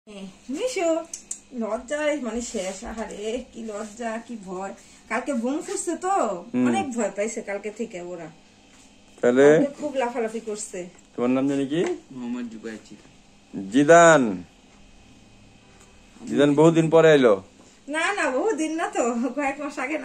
মিশু লজ্জায় মানে শেষ। আহারে কি লজ্জা কি ভয়, কালকে বোম ফুসছে তো অনেক ভয় পাইছে কালকে থেকে ওরা, তাহলে খুব লাফালাফি করছে। তোমার নাম জানি কি? মোহাম্মদ জুবাইর জিদান। জিদান বহুদিন পরে এলো? না না বহুদিন না তো, কয়েক মাস আগে।